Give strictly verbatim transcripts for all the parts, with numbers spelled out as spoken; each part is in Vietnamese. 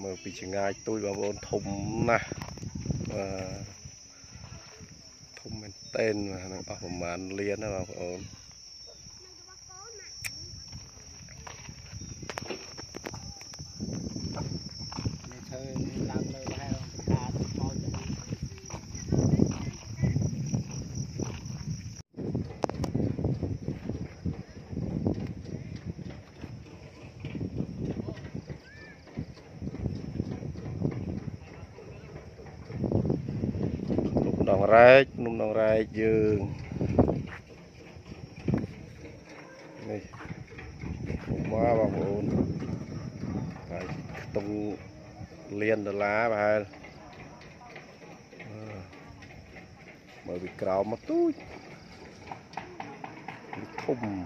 mơ bị chừng ai tôi vào ôn thùng nè thùng mình tên mà nó ở màn liên đó vào ôn đòn rác nung đòn rác dương này quá vào ôn tung liên đờ lá và bởi vì cào mà tôi thùng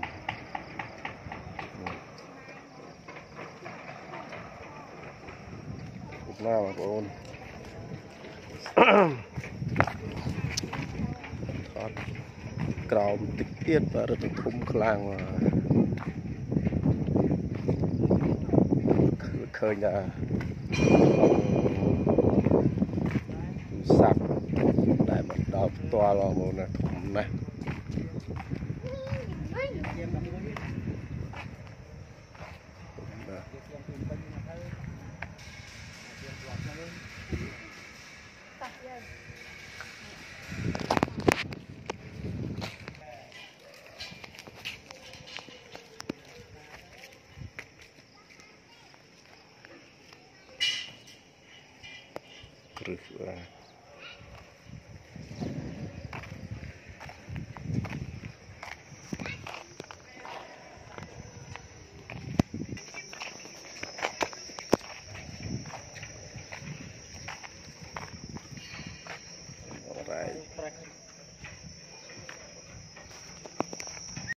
nào mà ôn cào tích tiết và rất là thùng khlang mà khơi nhà sạc đại một đọc toa vào một này thùng này Terus